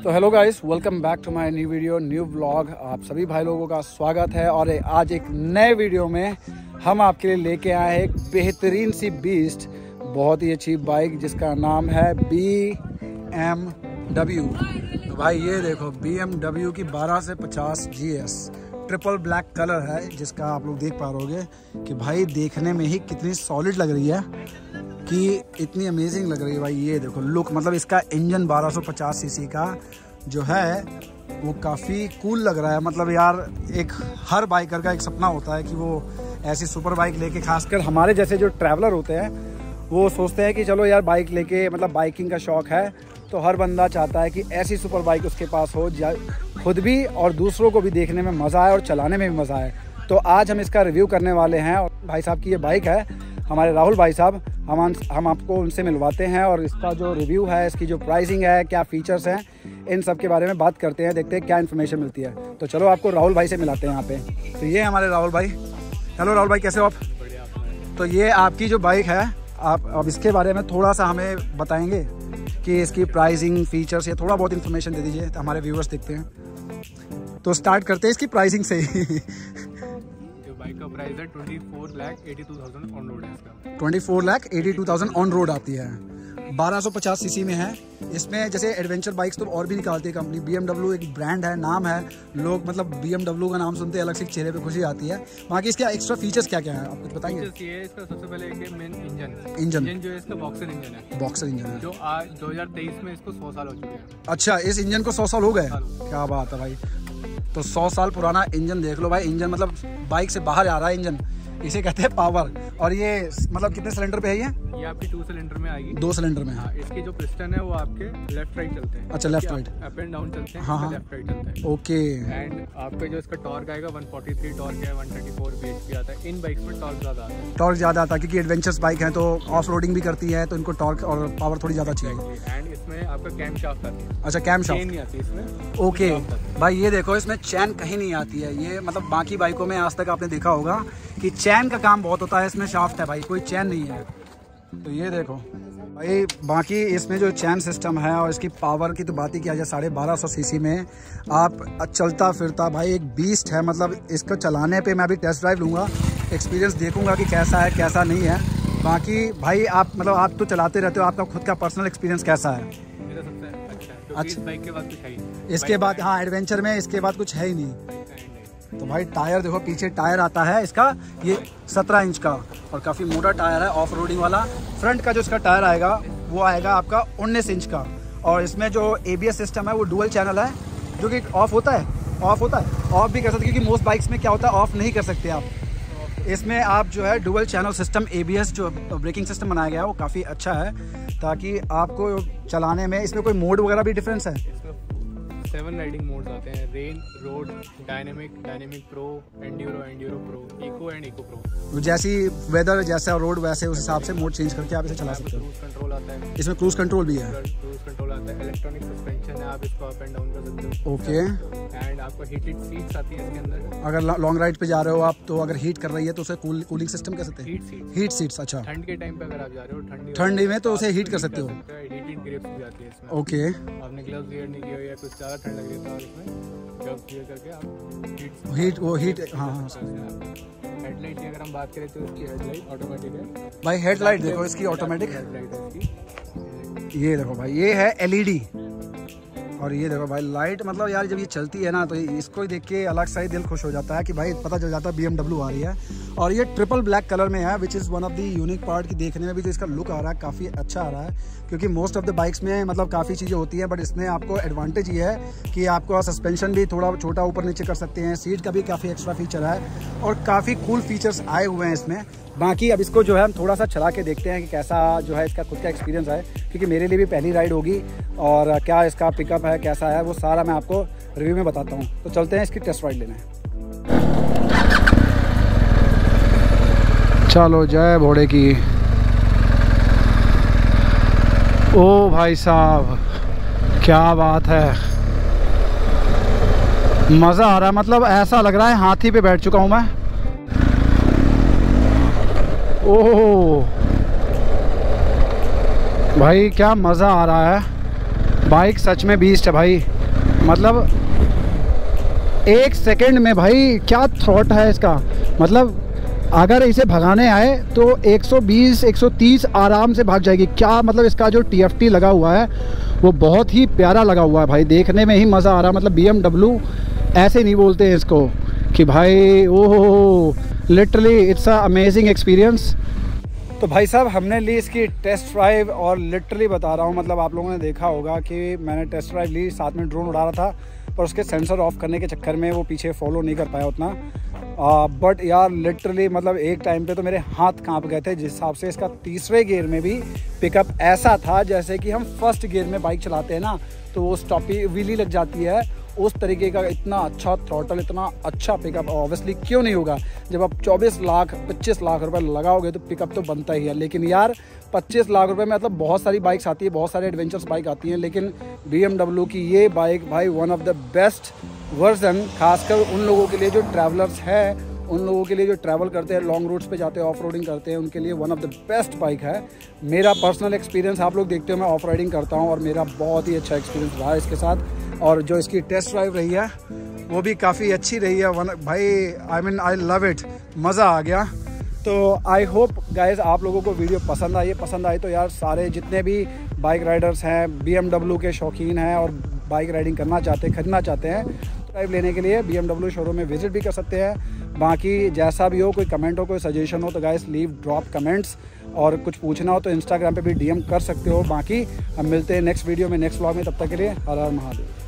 तो hello guys, welcome back to my new video, new vlog. आप सभी भाई लोगों का स्वागत है और आज एक नए वीडियो में हम आपके लिए लेके आए हैं एक बेहतरीन सी बीस्ट, बहुत ही अच्छी बाइक जिसका नाम है BMW। तो भाई ये देखो BMW की 12 से 50 GS ट्रिपल ब्लैक कलर है, जिसका आप लोग देख पा रहे कि भाई देखने में ही कितनी सॉलिड लग रही है कि इतनी अमेजिंग लग रही है। भाई ये देखो लुक, मतलब इसका इंजन 1250 सीसी का जो है वो काफ़ी कूल लग रहा है। मतलब यार एक हर बाइकर का एक सपना होता है कि वो ऐसी सुपर बाइक लेके, खासकर हमारे जैसे जो ट्रैवलर होते हैं वो सोचते हैं कि चलो यार बाइक लेके, मतलब बाइकिंग का शौक़ है तो हर बंदा चाहता है कि ऐसी सुपर बाइक उसके पास हो, खुद भी और दूसरों को भी देखने में मज़ा आए और चलाने में भी मज़ा आए। तो आज हम इसका रिव्यू करने वाले हैं और भाई साहब की ये बाइक है, हमारे राहुल भाई साहब, हम आपको उनसे मिलवाते हैं और इसका जो रिव्यू है, इसकी जो प्राइसिंग है, क्या फ़ीचर्स हैं, इन सब के बारे में बात करते हैं, देखते हैं क्या इन्फॉर्मेशन मिलती है। तो चलो आपको राहुल भाई से मिलाते हैं यहाँ पे। तो ये हमारे राहुल भाई। हेलो राहुल भाई, कैसे हो आप? तो ये आपकी जो बाइक है, आप अब इसके बारे में थोड़ा सा हमें बताएंगे कि इसकी प्राइसिंग, फीचर्स, ये थोड़ा बहुत इन्फॉर्मेशन दे दीजिए तो हमारे व्यूवर्स देखते हैं। तो स्टार्ट करते हैं इसकी प्राइसिंग से ही। बाइक का प्राइस है 24,82,000 ऑन रोड है इसका। 24,82,000 ऑन रोड आती है, 1250 सीसी में है। इसमें जैसे एडवेंचर बाइक्स तो और भी निकालती है कंपनी, BMW एक ब्रांड है, नाम है, लोग मतलब BMW का नाम सुनते हैं अलग से चेहरे पे खुशी आती है। बाकी इसके एक्स्ट्रा फीचर्स क्या क्या है, आप कुछ बताएंगे? ये इसका सबसे पहले एक मेन इंजन जो है इसका बॉक्सर इंजन है। बॉक्सर इंजन है जो आज 2023 में इसको 100 साल हो चुके हैं। अच्छा, इस इंजन को 100 साल हो गए? क्या बात है भाई। तो 100 साल पुराना इंजन देख लो भाई। इंजन मतलब बाइक से बाहर आ रहा है इंजन, इसे कहते हैं पावर। और ये मतलब कितने सिलेंडर पे है ये आपकी 2 सिलेंडर में आएगी। 2 सिलेंडर में। हाँ, इसके जो पिस्टन है वो आपके लेफ्ट राइट चलते हैं। अच्छा, left right, up and down चलते हैं। हाँ, लेफ्ट राइट चलते हैं। ओके। एंड आपका जो इसका टॉर्क आएगा 143 टॉर्क है, 134 bhp आता है। इन बाइक्स में टॉर्क ज़्यादा आता है। टॉर्क ज़्यादा आता है क्योंकि एडवेंचर्स बाइक है तो ऑफ रोडिंग भी करती है, तो इनको टॉर्क और पावर थोड़ी ज़्यादा चाहिए। एंड इसमें आपका कैम शाफ्ट आती है। अच्छा, कैम शाफ्ट नहीं आती इसमें। ओके भाई, ये देखो इसमें चैन कहीं नहीं आती है। ये मतलब बाकी बाइकों में आज तक आपने देखा होगा कि चैन का काम बहुत होता है, इसमें शाफ्ट है भाई, कोई चैन नहीं है। तो ये देखो भाई, बाकी इसमें जो चैन सिस्टम है और इसकी पावर की तो बात ही किया जाए, 1250 सीसी में आप चलता फिरता भाई एक बीस्ट है। मतलब इसको चलाने पे मैं अभी टेस्ट ड्राइव लूँगा, एक्सपीरियंस देखूंगा कि कैसा है कैसा नहीं है। बाकी भाई आप मतलब आप तो चलाते रहते हो, आपका खुद का पर्सनल एक्सपीरियंस कैसा है? मेरा सबसे अच्छा है, अच्छा, इस बाइक के बाद कुछ है ही नहीं। इसके बाद, हाँ, एडवेंचर में इसके बाद कुछ है ही नहीं। तो भाई टायर देखो, पीछे टायर आता है इसका ये 17 इंच का और काफ़ी मोटा टायर है, ऑफ रोडिंग वाला। फ्रंट का जो इसका टायर आएगा वो आएगा आपका 19 इंच का। और इसमें जो ABS सिस्टम है वो डुअल चैनल है, जो कि ऑफ होता है ऑफ भी कर सकते, क्योंकि मोस्ट बाइक्स में क्या होता है ऑफ नहीं कर सकते आप। इसमें आप जो है डुअल चैनल सिस्टम, ABS जो ब्रेकिंग सिस्टम बनाया गया है वो काफ़ी अच्छा है, ताकि आपको चलाने में, इसमें कोई मोड वगैरह भी डिफरेंस है? 7 राइडिंग मोड्स आते हैं, rain, road, dynamic pro, enduro pro, eco and eco pro. जैसी वेदर, जैसा रोड वैसे उस हिसाब से मोड चेंज करके आप इसे चला सकते हो। क्रूज कंट्रोल आता है, इसमें क्रूज कंट्रोल भी है। क्रूज कंट्रोल आता है, इलेक्ट्रॉनिक सस्पेंशन है, आप इसको अप एंड डाउन कर सकते हो। ओके। एंड आपको हीटेड सीट्स आती है इसके अंदर। अगर लॉन्ग राइड पे जा रहे हो आप, तो अगर हीट कर रही है तो उसे कूलिंग सिस्टम कह सकते हैं, हीट सीट्स। अच्छा, ठंड के टाइम पे अगर आप जा रहे हो, ठंडी में तो उसे हीट कर सकते हो। हीटेड ग्रिप्स भी आती है इसमें। ओके। आपने ग्लव्स वियर नहीं किए हो या कुछ ज़्यादा ठंड लग रही है तो आप इसमें ग्लव्स वियर करके आप हीट, हाँ। हेडलाइट की अगर हम बात करें तो इसकी हेडलाइट ऑटोमेटिक है भाई। हेडलाइट देखो इसकी ऑटोमेटिक हेडलाइट है इसकी। ये देखो भाई, ये है LED। और ये देखो भाई लाइट, मतलब यार जब ये चलती है ना तो इसको ही देख के अलग सा ही दिल खुश हो जाता है कि भाई पता चल जाता है BMW आ रही है। और ये ट्रिपल ब्लैक कलर में है, which is one of the unique part की। देखने में भी जो इसका लुक आ रहा है काफ़ी अच्छा आ रहा है, क्योंकि मोस्ट ऑफ द बाइक्स में मतलब काफ़ी चीज़ें होती हैं, बट इसमें आपको एडवांटेज ये है कि आपको सस्पेंशन भी थोड़ा छोटा ऊपर नीचे कर सकते हैं, सीट का भी काफ़ी एक्स्ट्रा फीचर है और काफ़ी कूल फीचर्स आए हुए हैं इसमें। बाकी अब इसको जो है हम थोड़ा सा चला के देखते हैं कि कैसा जो है इसका खुद का एक्सपीरियंस है, क्योंकि मेरे लिए भी पहली राइड होगी और क्या इसका पिकअप है, कैसा है, वो सारा मैं आपको रिव्यू में बताता हूँ। तो चलते हैं इसकी टेस्ट राइड लेने। चलो, जय भोड़े की। ओ भाई साहब, क्या बात है, मज़ा आ रहा है। मतलब ऐसा लग रहा है हाथी पे बैठ चुका हूँ मैं। ओह भाई, क्या मज़ा आ रहा है। बाइक सच में बीस्ट है भाई। मतलब 1 सेकंड में भाई क्या थ्रॉट है इसका। मतलब अगर इसे भगाने आए तो 120 130 आराम से भाग जाएगी। क्या मतलब इसका जो TFT लगा हुआ है वो बहुत ही प्यारा लगा हुआ है भाई, देखने में ही मज़ा आ रहा है। मतलब BMW ऐसे नहीं बोलते हैं इसको कि भाई oh, literally it's a amazing experience. तो भाई साहब हमने ली इसकी टेस्ट ड्राइव और लिटरली बता रहा हूँ, मतलब आप लोगों ने देखा होगा कि मैंने टेस्ट ड्राइव ली, साथ में ड्रोन उड़ा रहा था, पर उसके सेंसर ऑफ करने के चक्कर में वो पीछे फॉलो नहीं कर पाया उतना। बट यार लिटरली मतलब एक टाइम पे तो मेरे हाथ कांप गए थे, जिस हिसाब से इसका तीसरे गियर में भी पिकअप ऐसा था जैसे कि हम फर्स्ट गियर में बाइक चलाते हैं ना तो वो स्टॉपी व्हीली लग जाती है, उस तरीके का इतना अच्छा थ्रॉटल, इतना अच्छा पिकअप ऑब्वियसली क्यों नहीं होगा। जब आप 24 लाख 25 लाख रुपए लगाओगे तो पिकअप तो बनता ही है। लेकिन यार 25 लाख रुपए में मतलब बहुत सारी बाइक्स आती है, बहुत सारी एडवेंचर्स बाइक आती हैं, लेकिन BMW की ये बाइक भाई one of the best version, खासकर उन लोगों के लिए जो ट्रैवलर्स है, उन लोगों के लिए जो ट्रैवल करते हैं, लॉन्ग रूट्स पे जाते हैं, ऑफ रोडिंग करते हैं, उनके लिए one of the best bike है। मेरा पर्सनल एक्सपीरियंस आप लोग देखते हो, मैं ऑफ राइडिंग करता हूँ और मेरा बहुत ही अच्छा एक्सपीरियंस रहा है इसके साथ। और जो इसकी टेस्ट ड्राइव रही है वो भी काफ़ी अच्छी रही है भाई। आई लव इट, मज़ा आ गया। तो आई होप गाइज आप लोगों को वीडियो पसंद आई तो यार सारे जितने भी बाइक राइडर्स हैं, BMW के शौकीन हैं और बाइक राइडिंग करना चाहते हैं, खरीदना चाहते हैं, ड्राइव लेने के लिए BMW शोरूम में विजिट भी कर सकते हैं। बाकी जैसा भी हो, कोई कमेंट हो, कोई सजेशन हो तो गाइस लीव ड्रॉप कमेंट्स, और कुछ पूछना हो तो इंस्टाग्राम पे भी DM कर सकते हो। बाकी हम मिलते हैं नेक्स्ट वीडियो में, नेक्स्ट व्लॉग में, तब तक के लिए हर हर महादेव।